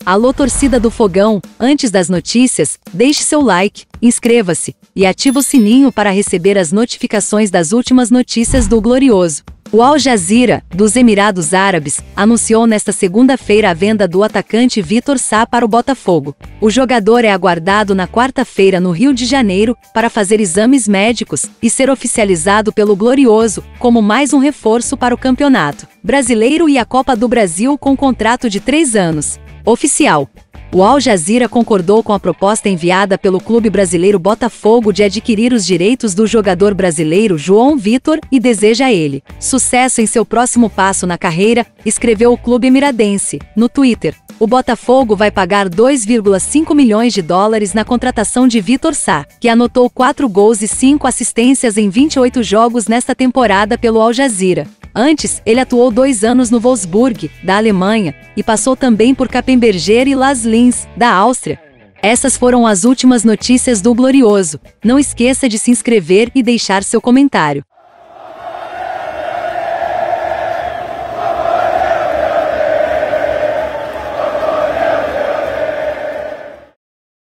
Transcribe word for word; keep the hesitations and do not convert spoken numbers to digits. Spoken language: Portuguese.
Alô, torcida do Fogão, antes das notícias, deixe seu like, inscreva-se e ative o sininho para receber as notificações das últimas notícias do Glorioso. O Al Jazeera, dos Emirados Árabes, anunciou nesta segunda-feira a venda do atacante Vitor Sá para o Botafogo. O jogador é aguardado na quarta-feira no Rio de Janeiro para fazer exames médicos e ser oficializado pelo Glorioso como mais um reforço para o Campeonato Brasileiro e a Copa do Brasil com contrato de três anos. Oficial. O Al Jazeera concordou com a proposta enviada pelo clube brasileiro Botafogo de adquirir os direitos do jogador brasileiro João Vitor e deseja a ele sucesso em seu próximo passo na carreira, escreveu o clube emiradense no Twitter. O Botafogo vai pagar dois vírgula cinco milhões de dólares na contratação de Vitor Sá, que anotou quatro gols e cinco assistências em vinte e oito jogos nesta temporada pelo Al Jazeera. Antes, ele atuou dois anos no Wolfsburg, da Alemanha, e passou também por Kappenberger e Las Linz, da Áustria. Essas foram as últimas notícias do Glorioso. Não esqueça de se inscrever e deixar seu comentário.